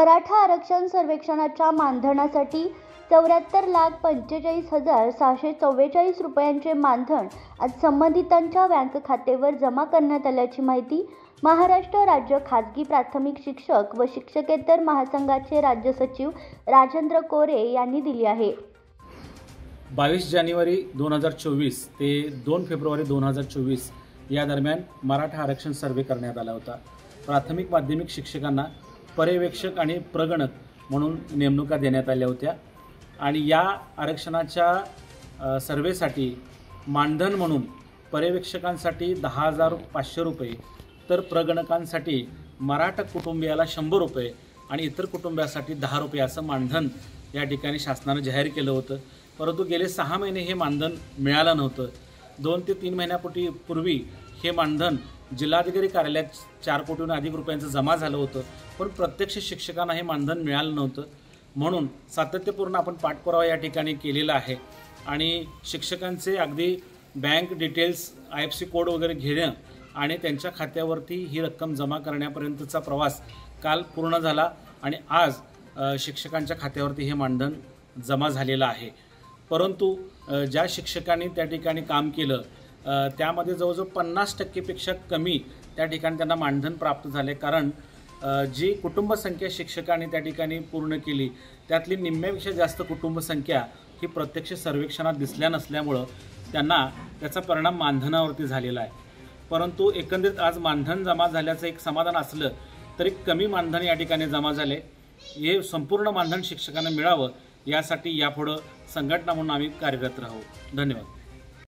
मराठा आरक्षण सर्वेक्षणाच्या मानधनासाठी 74,45,644 रुपयांचे मानधन आज संबंधितांच्या बँक खात्यावर जमा करण्यात आल्याची माहिती महाराष्ट्र राज्य खाजगी प्राथमिक शिक्षक व शिक्षकेतर महासंघाचे राज्य सचिव राजेंद्र कोरे यांनी दिली आहे। 22 जानेवारी 2024 ते 2 फेब्रुवारी 2024 या दरम्यान मराठा आरक्षण सर्वे करण्यात आला होता। प्राथमिक माध्यमिक शिक्षकांना पर्यवेक्षक आणि प्रगणक म्हणून नेमणुका देण्यात आल्या होत्या आणि या आरक्षणाच्या सर्वेसाठी मानधन म्हणून पर्यवेक्षकांसाठी 10,500 रुपये तर प्रगणकांसाठी मराठा कुटुंबियाला 100 रुपये आणि इतर कुटुंबियासाठी 10 रुपये असं मानधन या ठिकाणी शासनाने जाहीर केलं होतं। परंतु गेले 6 महिने हे मानधन मिळालं नव्हतं। 2 ते 3 महिन्यापूर्वी हे मानधन जिल्हाधिकारी कार्यालयात 4 कोटीहून अधिक रुपयांचं जमा झालं होतं, पण प्रत्यक्ष शिक्षकांना हे मानधन मिळालं नव्हतं। म्हणून सातत्यपूर्ण आपण पाठपुरावा या ठिकाणी केलेला आहे आणि शिक्षकांचे अगदी बँक डिटेल्स IFSC कोड वगैरे घेणं आणि त्यांच्या खात्यावरती ही रक्कम जमा करण्यापर्यंतचा प्रवास काल पूर्ण झाला आणि आज शिक्षकांच्या खात्यावरती हे मानधन जमा झालेलं आहे। परंतु ज्या शिक्षकांनी त्या ठिकाणी काम केलं त्यामध्ये जवळजवळ 50% पेक्षा कमी त्या ठिकाणी त्यांना मानधन प्राप्त झाले, कारण जी कुटुंबसंख्या शिक्षकांनी त्या ठिकाणी पूर्ण केली त्यातली निम्म्यापेक्षा जास्त कुटुंबसंख्या ही प्रत्यक्ष सर्वेक्षणात दिसल्या नसल्यामुळं त्यांना त्याचा परिणाम मानधनावरती झालेला आहे। परंतु एकंदरीत आज मानधन जमा झाल्याचं एक समाधान असलं तरी कमी मानधन या ठिकाणी जमा झाले। हे संपूर्ण मानधन शिक्षकांना मिळावं यासाठी यापुढं संघटना म्हणून आम्ही कार्यरत राहू। धन्यवाद।